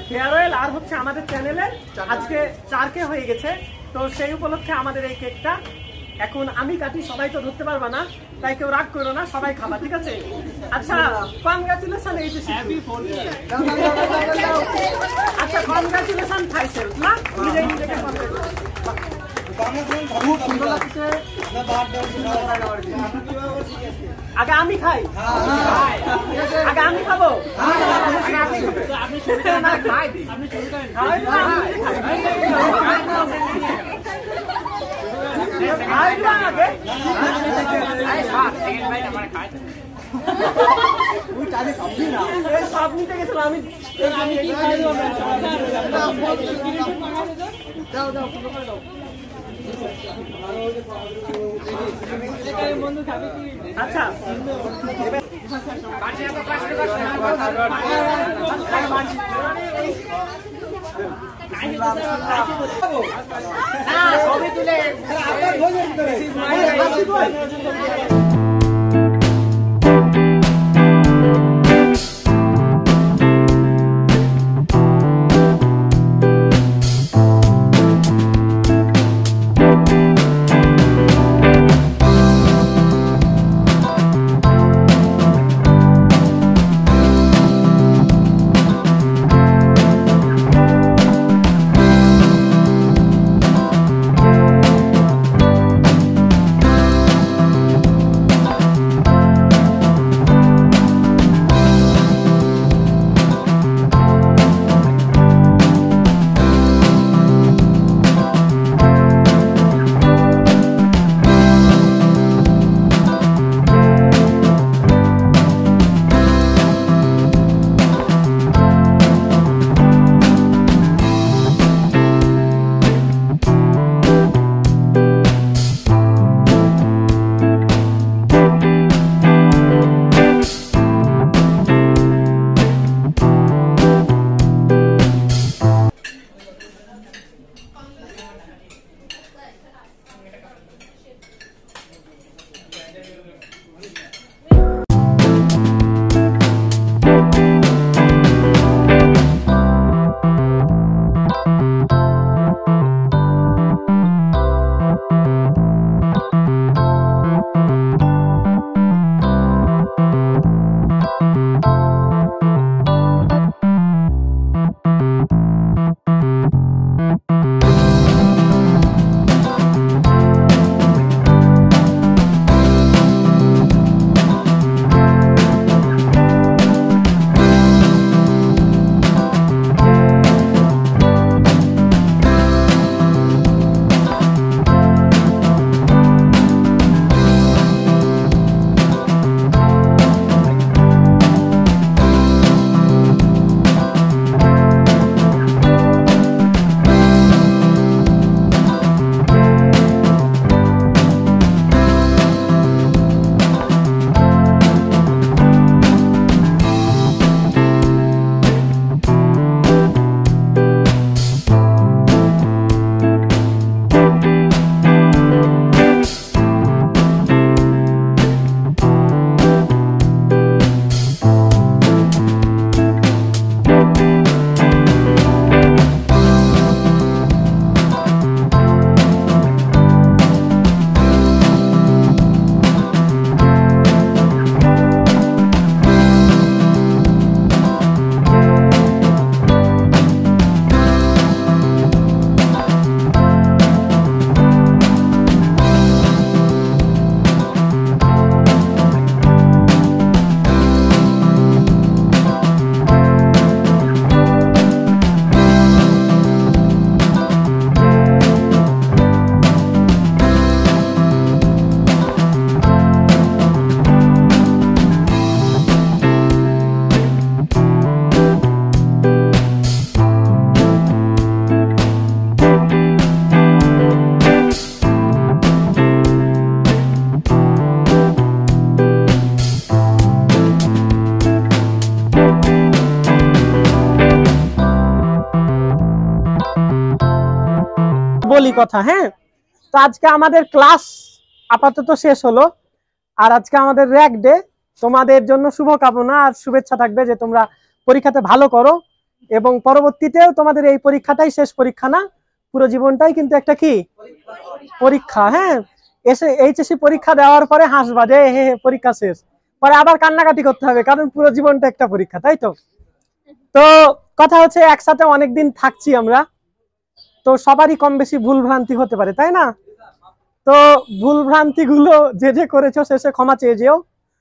Farewell আর হচ্ছে আমাদের চ্যানেলে আজকে 4K হয়ে গেছে, তো সেই উপলক্ষে আমাদের এই কেকটা এখন আমি কাটি, সবাই তো ধরতে পারবা না, তাই কেউ রাগ করো না, সবাই খাবা, ঠিক আছে? আচ্ছা, কনগ্রাচুলেশন এইচএসসি। আচ্ছা, কনগ্রাচুলেশন থাইসেলফ না, নিজে নিজেকে আগে আমি খাই, আগে আমি খাবো, সব নিতে গেছিল আমি। আচ্ছা, সবই তুলে বলি কথা। হ্যাঁ, তো আজকে আমাদের ক্লাস আপাতত শেষ হলো, আর আজকে আমাদের র্যাক ডে। তোমাদের জন্য শুভকামনা আর শুভেচ্ছা থাকবে যে তোমরা পরীক্ষাতে ভালো করো এবং পরবর্তীতেও তোমাদের এই পরীক্ষাটাই শেষ পরীক্ষা না, পুরো জীবনটাই কিন্তু একটা কি পরীক্ষা। হ্যাঁ, এসে এইচএসসি পরীক্ষা দেওয়ার পরে হাসবা যে হে হে পরীক্ষা শেষ, পরে আবার কান্নাকাটি করতে হবে, কারণ পুরো জীবনটা একটা পরীক্ষা, তাই তো? তো কথা হচ্ছে একসাথে অনেকদিন থাকছি আমরা, তো সবারই কম বেশি ভুল ভ্রান্তি হতে পারে, তাই না? তো ভুল ভ্রান্তি গুলো যে যে করেছো শেষে ক্ষমা চেয়ে যেও।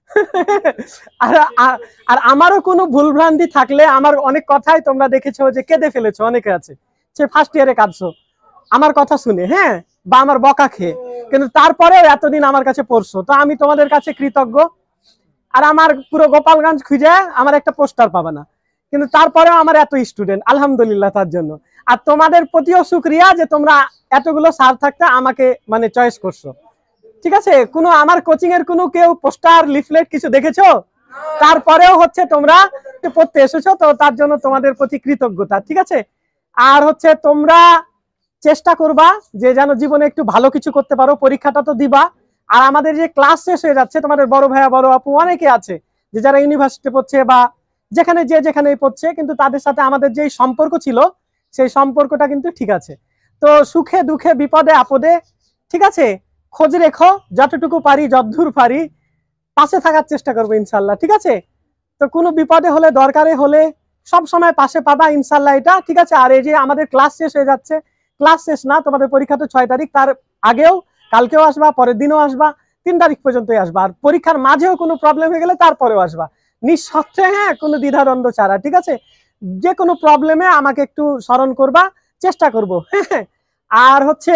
আর আর আমারও কোনো ভুল ভ্রান্তি থাকলে, আমার অনেক কথাই তোমরা দেখেছো যে কেঁদে ফেলেছো, অনেকে আছে সে ফার্স্ট ইয়ারে কাঁদছো আমার কথা শুনে, হ্যাঁ, বা আমার বকা খেয়ে, কিন্তু তারপরেও এতদিন আমার কাছে পড়ছো, তো আমি তোমাদের কাছে কৃতজ্ঞ। আর আমার পুরো গোপালগঞ্জ খুঁজে আমার একটা পোস্টার পাবে না, কিন্তু তারপরেও আমার এত স্টুডেন্ট, আলহামদুলিল্লাহ তার জন্য। আর তোমাদের প্রতিও শুকরিয়া যে তোমরা এতগুলো স্যার থাকতে আমাকে মানে চয়েস করছো, ঠিক আছে? কোনো আমার কোচিং এর কোনো কেউ পোস্টার লিফলেট কিছু দেখেছো? তারপরেও হচ্ছে তোমরা পড়তে এসেছো, তো তার জন্য তোমাদের প্রতি কৃতজ্ঞতা, ঠিক আছে? আর হচ্ছে তোমরা চেষ্টা করবা যে যেন জীবনে একটু ভালো কিছু করতে পারো, পরীক্ষাটা তো দিবা। আর আমাদের যে ক্লাস শেষ হয়ে যাচ্ছে, তোমাদের বড় ভাইয়া বড় আপু অনেকে আছে যে যারা ইউনিভার্সিটি পড়ছে বা যেখানে যেখানে পড়ছে, কিন্তু তাদের সাথে আমাদের যেই সম্পর্ক ছিল সেই সম্পর্কটা কিন্তু ঠিক আছে। তো সুখে দুঃখে বিপদে আপদে, ঠিক আছে, খোঁজ রেখো, যতটুকু পারি যতদূর পারি পাশে থাকার চেষ্টা করবো ইনশাল্লাহ, ঠিক আছে? তো কোনো বিপদে হলে দরকারে হলে সব সময় পাশে পাবা ইনশাল্লাহ, এটা ঠিক আছে? আর এই যে আমাদের ক্লাস শেষ হয়ে যাচ্ছে, ক্লাস শেষ না, তোমাদের পরীক্ষা তো 6 তারিখ, তার আগেও কালকেও আসবা, পরের দিনও আসবা, 3 তারিখ পর্যন্তই আসবা। আর পরীক্ষার মাঝেও কোনো প্রবলেম হয়ে গেলে তারপরেও আসবা, নিঃস্বার্থে, হ্যাঁ, কোনো দ্বিধাদ্বন্দ্ব ছাড়া, ঠিক আছে? যে কোনো প্রবলেমে আমাকে একটু স্মরণ করবা, চেষ্টা করবো, হ্যাঁ। আর হচ্ছে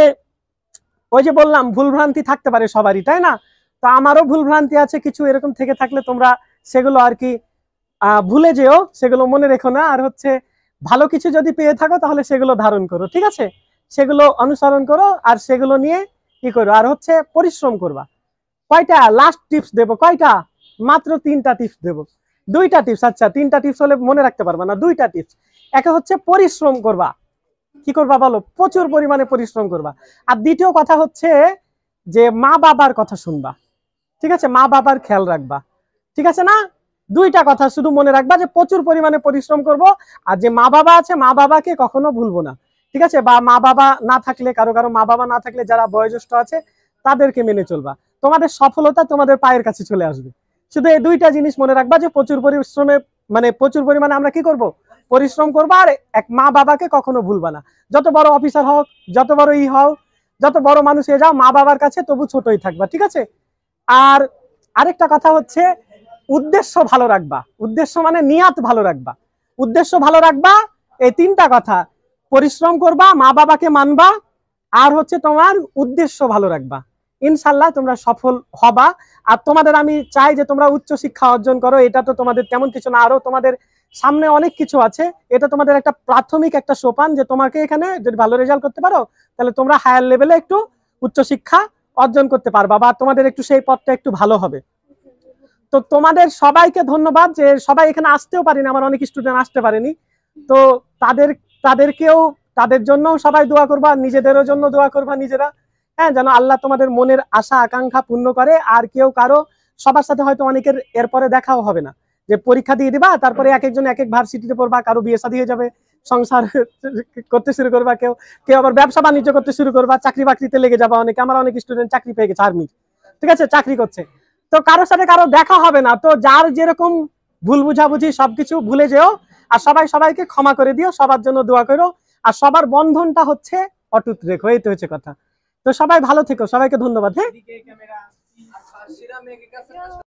ওই যে বললাম ভুল ভ্রান্তি থাকতে পারে সবারই, তাই না? তো আমারও ভুল ভ্রান্তি আছে কিছু, এরকম থেকে থাকলে তোমরা সেগুলো আর কি ভুলে যেও, সেগুলো মনে রেখো না। আর হচ্ছে ভালো কিছু যদি পেয়ে থাকো তাহলে সেগুলো ধারণ করো, ঠিক আছে? সেগুলো অনুসরণ করো আর সেগুলো নিয়ে কি করো, আর হচ্ছে পরিশ্রম করবা। কয়টা লাস্ট টিপস দেবো? কয়টা? মাত্র 3টা টিপস দেবো। 2টা টিপস, আচ্ছা 3টা টিপস হলে মনে রাখতে পারবা না, 2টা টিপস। একটা হচ্ছে পরিশ্রম করবা, কি করবা বলো? প্রচুর পরিমাণে পরিশ্রম করবা। আর দ্বিতীয় কথা হচ্ছে যে মা বাবার কথা শুনবা, ঠিক আছে? মা বাবার খেয়াল রাখবা, ঠিক আছে না? 2টা কথা শুধু মনে রাখবা যে প্রচুর পরিমাণে পরিশ্রম করব, আর যে মা বাবা আছে মা বাবাকে কখনো ভুলবো না, ঠিক আছে? বা মা বাবা না থাকলে, কারো কারো মা বাবা না থাকলে যারা বয়োজ্যেষ্ঠ আছে তাদেরকে মেনে চলবা, তোমাদের সফলতা তোমাদের পায়ের কাছে চলে আসবে। শুধু এই 2টা জিনিস মনে রাখবা যে প্রচুর পরিশ্রমে মানে প্রচুর পরিমাণে আমরা কি করব, পরিশ্রম করবো। আর এক মা বাবাকে কখনো ভুলবা না, যত বড় অফিসার হোক, যত বড় হও, যত বড় মানুষ হয়ে যাও, মা বাবার কাছে তবু ছোটই থাকবা, ঠিক আছে? আর আরেকটা কথা হচ্ছে উদ্দেশ্য ভালো রাখবা, উদ্দেশ্য মানে নিয়াত ভালো রাখবা, উদ্দেশ্য ভালো রাখবা। এই 3টা কথা, পরিশ্রম করবা, মা বাবাকে মানবা, আর হচ্ছে তোমার উদ্দেশ্য ভালো রাখবা, ইনশাল্লাহ তোমরা সফল হবা। আর তোমাদের আমি চাই যে তোমরা উচ্চ শিক্ষা অর্জন করো, এটা তো তোমাদের তেমন কিছু না, আরো তোমাদের সামনে অনেক কিছু আছে। এটা তোমাদের একটা প্রাথমিক একটা সোপান, যে তোমাকে এখানে যদি ভালো রেজাল্ট করতে পারো তাহলে তোমরা হায়ার লেভেলে একটু উচ্চ শিক্ষা অর্জন করতে পারবা, বা তোমাদের একটু সেই পথটা একটু ভালো হবে। তো তোমাদের সবাইকে ধন্যবাদ, যে সবাই এখানে আসতেও পারেনি, আমার অনেক স্টুডেন্ট আসতে পারেনি, তো তাদেরকেও, তাদের জন্য সবাই দোয়া করবা, নিজেদেরও জন্য দোয়া করবা নিজেরা, হ্যাঁ, যেন আল্লাহ তোমাদের মনের আশা আকাঙ্ক্ষা পূর্ণ করে। আর কেউ কারো, সবার সাথে হয়তো অনেকের এরপরে দেখাও হবে না, যে পরীক্ষা দিয়ে দিবা তারপরে এক একজন এক এক ভার্সিটিতে পড়বা, কারো বিয়ে শাদী হয়ে যাবে, সংসার করতে শুরু করবা, কেউ কেউ আবার ব্যবসা বাণিজ্য করতে শুরু করবা, চাকরি বাকরিতে লেগে যাবা অনেকে। আমার অনেক স্টুডেন্ট চাকরি পেয়ে গেছে, আর্মি, ঠিক আছে, চাকরি করছে। তো কারোর সাথে কারো দেখা হবে না, তো যার যেরকম ভুল বুঝাবুঝি সবকিছু ভুলে যেও, আর সবাই সবাইকে ক্ষমা করে দিও, সবার জন্য দোয়া করো, আর সবার বন্ধনটা হচ্ছে অটুট রেখো, এই তো হচ্ছে কথা। তো সবাই ভালো থেকো, সবাইকে ধন্যবাদ, হ্যাঁ।